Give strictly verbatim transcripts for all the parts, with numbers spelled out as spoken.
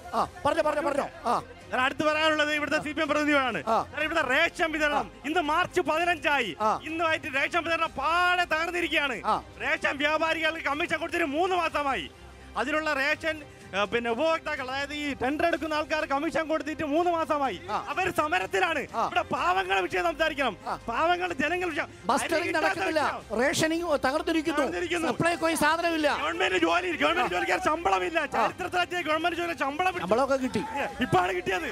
പറഞ്ഞോ പറഞ്ഞോ പറഞ്ഞോ. അടുത്ത് പറയാനുള്ളത് ഇവിടുത്തെ സി പി എം പ്രതിനിധികളാണ്. ഇവിടെ റേഷൻ വിതരണം ഇന്ന് മാർച്ച് പതിനഞ്ചായി. ഇന്നുമായിട്ട് റേഷൻ വിതരണം പാടെ തകർന്നിരിക്കുകയാണ്. റേഷൻ വ്യാപാരികൾക്ക് കമ്മീഷൻ കൊടുത്തിട്ട് മൂന്ന് മാസമായി. അതിനുള്ള റേഷൻ പിന്നെ ഉപഭോക്താക്കൾ, അതായത് ഈ ടെൻഡർ എടുക്കുന്ന ആൾക്കാർ കമ്മീഷൻ കൊടുത്തിട്ട് മൂന്ന് മാസമായി. അവർ സമരത്തിലാണ്. ഇവിടെ പാവങ്ങളെ വിഷയം സംസാരിക്കണം. പാവങ്ങളുടെ ജനങ്ങൾ നടക്കുന്നില്ല, റേഷനിങ് തകർന്നിരിക്കുന്നു, സപ്ലൈകോ സാധനമില്ല, ഗവൺമെന്റ് ജോലി ഗവൺമെന്റ് ജോലിക്കാർ ശമ്പളമില്ല. ചരിത്രത്തിലെ ഗവൺമെന്റ് ജോലി ശമ്പളം ശമ്പളമൊക്കെ കിട്ടി, ഇപ്പാണ് കിട്ടിയത്.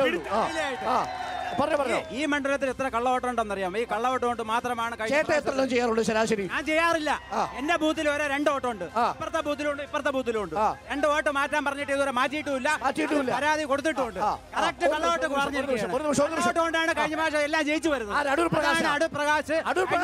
ഈ മണ്ഡലത്തിൽ എത്ര കള്ളവോട്ടം ഉണ്ടെന്നറിയാം. ഈ കള്ളവോട്ടം കൊണ്ട് മാത്രമാണ് ചെയ്യാറുള്ളൂ ശരാശരി. ഞാൻ ചെയ്യാറില്ല. എന്റെ ബൂത്തിൽ വരെ രണ്ട് വോട്ടം ഉണ്ട്. ഇപ്പുറത്തെ ബൂത്തിലുണ്ട്, ഇപ്പുറത്തെ ബൂത്തിലുണ്ട്. രണ്ട് വോട്ട് മാറ്റാൻ പറഞ്ഞിട്ട് ഇതുവരെ മാറ്റിയിട്ടുമില്ല, പരാതി കൊടുത്തിട്ടുണ്ട്. കറക്റ്റ് കള്ളവോട്ട് പറഞ്ഞിരിക്കുകയാണ്. കൊണ്ടാണ് കഴിഞ്ഞ പ്രാവശ്യം എല്ലാം ജയിച്ചു വരുന്നത്. അടൂർ പ്രകാശ് അടൂർ പ്രകാശ്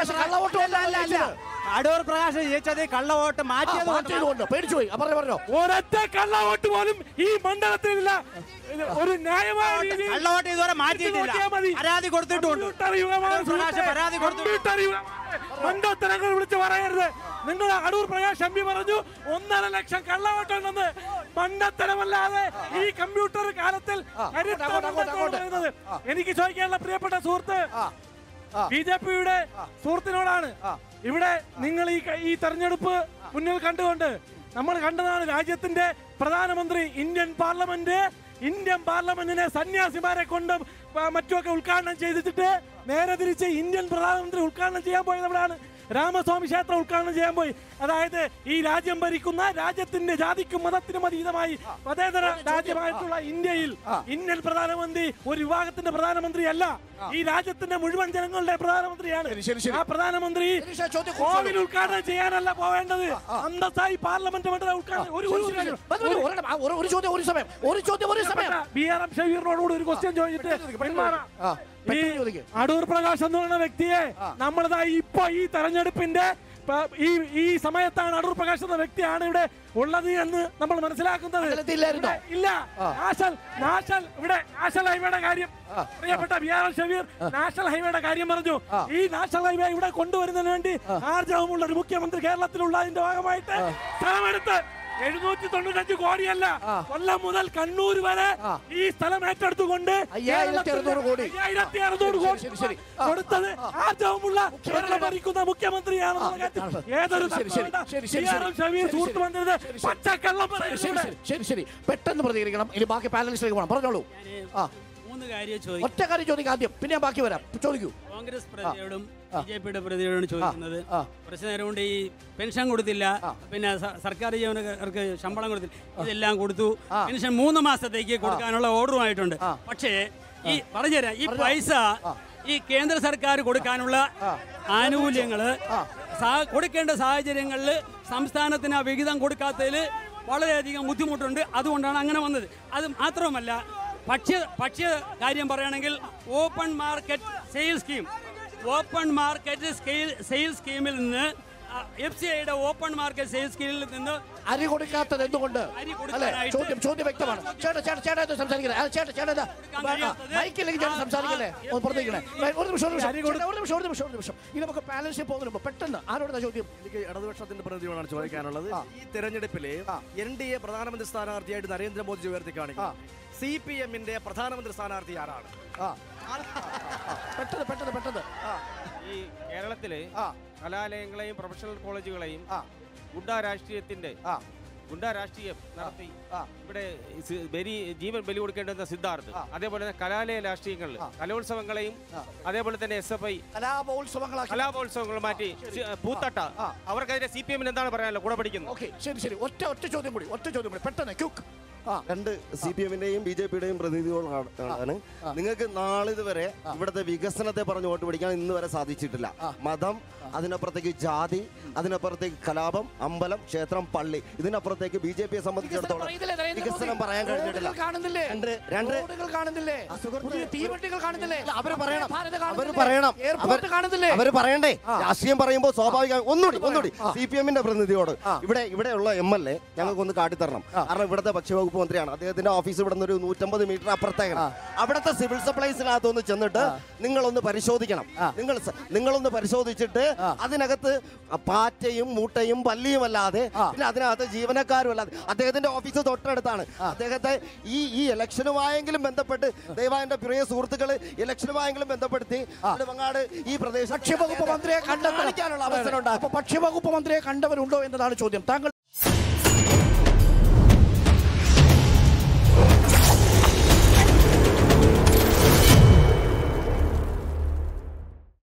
അടൂർ പ്രകാശ് ജയിച്ചത് കള്ളവോട്ട് മാറ്റിയത് പേടിച്ചുപോയി. ഒരൊറ്റ കള്ളവോട്ട് പോലും ഈ മണ്ഡലത്തിലില്ല. ഒരു ന്യായമായ കള്ളവോട്ട് ഇതുവരെ മാറ്റിയിട്ടില്ല, പരാതി കൊടുത്തിട്ടുണ്ട്. പരാതി മണ്ടത്തരങ്ങൾ വിളിച്ച് പറയരുത്. നിങ്ങൾ അടൂർ പ്രകാശ് എം പി പറഞ്ഞു ഒന്നര ലക്ഷം കള്ളവോട്ടുണ്ടെന്ന്. മണ്ടത്തരമല്ലാതെ ഈ കമ്പ്യൂട്ടർ കാലത്തിൽ എനിക്ക് ചോദിക്കാനുള്ള പ്രിയപ്പെട്ട സുഹൃത്ത് ബി ജെ പിയുടെ സുഹൃത്തിനോടാണ്. ഇവിടെ നിങ്ങൾ ഈ ഈ തെരഞ്ഞെടുപ്പ് മുന്നിൽ കണ്ടുകൊണ്ട് നമ്മൾ കണ്ടതാണ് രാജ്യത്തിന്റെ പ്രധാനമന്ത്രി ഇന്ത്യൻ പാർലമെന്റ് ഇന്ത്യൻ പാർലമെന്റിനെ സന്യാസിമാരെ കൊണ്ട് മറ്റുമൊക്കെ ഉദ്ഘാടനം ചെയ്തിട്ട് നേരെ തിരിച്ച് ഇന്ത്യൻ പ്രധാനമന്ത്രി ഉദ്ഘാടനം ചെയ്യാൻ പോയത് എവിടെയാണ്? രാമസ്വാമി ക്ഷേത്രം ഉദ്ഘാടനം ചെയ്യാൻ പോയി. അതായത് ഈ രാജ്യം ഭരിക്കുന്ന രാജ്യത്തിന്റെ ജാതിക്കും മതത്തിനും അതീതമായി മതേതര രാജ്യമായിട്ടുള്ള ഇന്ത്യയിൽ ഇന്ത്യൻ പ്രധാനമന്ത്രി ഒരു വിഭാഗത്തിന്റെ പ്രധാനമന്ത്രി അല്ല, ഈ രാജ്യത്തിന്റെ മുഴുവൻ ജനങ്ങളുടെ പ്രധാനമന്ത്രിയാണ്. ആ പ്രധാനമന്ത്രി കോവിൽ ഉദ്ഘാടനം ചെയ്യാനല്ല പോവേണ്ടത്, അന്തസ്സായി പാർലമെന്റ് മണ്ഡലം ഉദ്ഘാടനം. ബി ആർ എം ഷബീറിനോടുകൂടി ഒരു ക്വസ്റ്റ്യൻ ചോദിച്ചിട്ട് ഈ അടൂർ പ്രകാശ് എന്ന് പറയുന്ന വ്യക്തിയെ നമ്മളതാ ഇപ്പൊ ഈ തെരഞ്ഞെടുപ്പിന്റെ ഈ ഈ സമയത്താണ് അടൂർ പ്രകാശ് എന്ന വ്യക്തിയാണ് ഇവിടെ ഉള്ളത് എന്ന് നമ്മൾ മനസ്സിലാക്കുന്നത്. ഇല്ല, നാഷണൽ നാഷണൽ ഇവിടെ നാഷണൽ ഹൈവേയുടെ കാര്യം പ്രിയപ്പെട്ട B R M Shabeer national ഹൈവേയുടെ കാര്യം പറഞ്ഞു. ഈ നാഷണൽ ഹൈവേ ഇവിടെ കൊണ്ടുവരുന്നതിന് വേണ്ടി ആർജവമുള്ള ഒരു മുഖ്യമന്ത്രി കേരളത്തിലുള്ളതിന്റെ ഭാഗമായിട്ട് സ്ഥലമെടുത്ത് എഴുന്നൂറ്റി തൊണ്ണൂറ്റഞ്ച് കോടിയല്ല, കൊല്ലം മുതൽ കണ്ണൂർ വരെ ഈ സ്ഥലം ഏറ്റെടുത്തുകൊണ്ട് അയ്യായിരത്തി അറുന്നൂറ് കോടി കൊടുത്തത് ആർജവമുള്ള കേരളം ഭരിക്കുന്ന മുഖ്യമന്ത്രിയാണെന്ന് ഏതൊരു സുഹൃത്ത് വന്നത് പച്ചക്കള്ളം. ശരി ശരി പെട്ടെന്ന് പ്രതികരിക്കണം. ഇനി ബാക്കി പാനലിസ്റ്റിലേക്ക് പോകണം. പറഞ്ഞോളൂ. മൂന്ന് കാര്യം ചോദിക്കും. ഒറ്റ കാര്യം ചോദിക്കാം ആദ്യം, പിന്നെ ബാക്കി വരാം. ചോദിക്കൂ. കോൺഗ്രസ് പ്രതിയോടും ബി ജെ പിയുടെ പ്രതിയോടും ചോദിക്കുന്നത്, കുറച്ചു നേരം കൊണ്ട് ഈ പെൻഷൻ കൊടുത്തില്ല, പിന്നെ സർക്കാർ ജീവനക്കാർക്ക് ശമ്പളം കൊടുത്തില്ല, ഇതെല്ലാം കൊടുത്തു. പെൻഷൻ മൂന്ന് മാസത്തേക്ക് കൊടുക്കാനുള്ള ഓർഡറുമായിട്ടുണ്ട്. പക്ഷേ ഈ പറഞ്ഞുതരാം, ഈ പൈസ ഈ കേന്ദ്ര സർക്കാർ കൊടുക്കാനുള്ള ആനുകൂല്യങ്ങള് കൊടുക്കേണ്ട സാഹചര്യങ്ങളിൽ സംസ്ഥാനത്തിന് ആ വിഹിതം കൊടുക്കാത്തതിൽ വളരെയധികം ബുദ്ധിമുട്ടുണ്ട്. അതുകൊണ്ടാണ് അങ്ങനെ വന്നത്. അത് മാത്രമല്ല, ഭക്ഷ്യ ഭക്ഷ്യ കാര്യം പറയുകയാണെങ്കിൽ open market sale scheme open market sale സ്കീമിൽ നിന്ന് എഫ് സി ഐയുടെ ഓപ്പൺ മാർക്കറ്റ് സെയിൽ സ്കീമിൽ നിന്ന് അരി കൊടുക്കാത്തത് എന്തുകൊണ്ട്? ചോദ്യം ചോദ്യം വ്യക്തമാണ്. ചേട്ടാ ചേട്ടാ ചേട്ടാ സംസാരിക്കണേ. ചേട്ടാ ചേട്ടാ മൈക്കില്ലെങ്കിൽ ചേട്ടൻ സംസാരിക്കണേ. പുറത്തേക്കണേ. ഒരു നിമിഷം ഒരു നിമിഷം ഒരു നിമിഷം ഒരു നിമിഷം ഒരു നിമിഷം ഇനി നമുക്ക് ബാലൻസിൽ പോകുന്നുണ്ട്. പെട്ടെന്ന് ആരോടാ ചോദ്യം? എനിക്ക് ഇടതുപക്ഷത്തിന്റെ പ്രതിനിധിയോടാണ് ചോദിക്കാനുള്ളത്. ഈ തെരഞ്ഞെടുപ്പില് എൻ ഡി എ പ്രധാനമന്ത്രി സ്ഥാനാർത്ഥിയായിട്ട് നരേന്ദ്രമോദി ഉയർത്തി കാണിക്കും. സി പി എമ്മിന്റെ പ്രധാനമന്ത്രി സ്ഥാനാർത്ഥി ആരാണ്? പെട്ടെന്ന് പെട്ടെന്ന് പെട്ടെന്ന് ഈ കേരളത്തിലെ കലാലയങ്ങളെയും പ്രൊഫഷണൽ കോളേജുകളെയും ഗുണ്ടാ രാഷ്ട്രീയത്തിന്റെ ഗുണ്ടാ രാഷ്ട്രീയം നടത്തി ഇവിടെ ബലി ജീവൻ ബലി കൊടുക്കേണ്ടുന്ന സിദ്ധാർത്ഥ്, അതേപോലെ തന്നെ കലാലയ രാഷ്ട്രീയങ്ങളിൽ കലോത്സവങ്ങളെയും അതേപോലെ തന്നെ എസ് എഫ് ഐ കലാപോത്സവങ്ങൾ മാറ്റി പൂത്തട്ട, അവർക്കെതിരെ സി പി എമ്മിന് എന്താണ് പറയാനുള്ളത്? കൂടെ പഠിക്കുന്നത്. ശരി ശരി ഒറ്റ ഒറ്റ ചോദ്യം കൂടി ഒറ്റ ചോദ്യം കൂടി പെട്ടെന്ന് ക്യുക്ക്. രണ്ട് സി പി എമ്മിന്റെയും ബി ജെ പിയുടെയും പ്രതിനിധികളാണ്. നിങ്ങൾക്ക് നാളിതുവരെ ഇവിടുത്തെ വികസനത്തെ പറഞ്ഞ് വോട്ട് പിടിക്കാൻ ഇന്ന് വരെ സാധിച്ചിട്ടില്ല. മതം, അതിനപ്പുറത്തേക്ക് ജാതി, അതിനപ്പുറത്തേക്ക് കലാപം, അമ്പലം, ക്ഷേത്രം, പള്ളി, ഇതിനപ്പുറത്തേക്ക് ബി ജെ പിയെ സംബന്ധിച്ചിടത്തോളം വികസനം പറയാൻ കഴിഞ്ഞിട്ടില്ല. അവര് പറയണ്ടേ? രാഷ്ട്രീയം പറയുമ്പോൾ സ്വാഭാവികം. ഒന്നുകൂടി ഒന്നുകൂടി സി പി എമ്മിന്റെ പ്രതിനിധിയോട് ഇവിടെ ഇവിടെയുള്ള എം എൽ എ ഞങ്ങൾക്കൊന്ന് കാട്ടിത്തരണം. കാരണം ഇവിടുത്തെ ഭക്ഷ്യവകുപ്പ് ഭക്ഷ്യവകുപ്പ് മന്ത്രിയാണ്. അദ്ദേഹത്തിന്റെ ഓഫീസ് ഇവിടെ നിന്ന് ഒരു നൂറ്റമ്പത് മീറ്റർ അപ്പുറത്തേക്കാണ്. അവിടുത്തെ സിവിൽ സപ്ലൈസിനകത്തൊന്ന് ചെന്നിട്ട് നിങ്ങളൊന്ന് പരിശോധിക്കണം. നിങ്ങൾ നിങ്ങളൊന്ന് പരിശോധിച്ചിട്ട് അതിനകത്ത് പാറ്റയും മൂട്ടയും പല്ലിയും അല്ലാതെ പിന്നെ അതിനകത്ത് ജീവനക്കാരും അല്ലാതെ അദ്ദേഹത്തിന്റെ ഓഫീസ് തൊട്ടടുത്താണ്. അദ്ദേഹത്തെ ഈ ഈ ഇലക്ഷനുമായെങ്കിലും ബന്ധപ്പെട്ട് ദയവായി എന്റെ പ്രിയ സുഹൃത്തുക്കൾ ഇലക്ഷനുമായെങ്കിലും ബന്ധപ്പെടുത്തി വങ്ങാട് ഈ പ്രദേശം ഭക്ഷ്യവകുപ്പ് മന്ത്രിയെ കണ്ടെത്താനുള്ള അവസരം ഉണ്ടാകും. ഭക്ഷ്യവകുപ്പ് മന്ത്രിയെ കണ്ടവരുണ്ടോ എന്നതാണ് ചോദ്യം. താങ്കൾ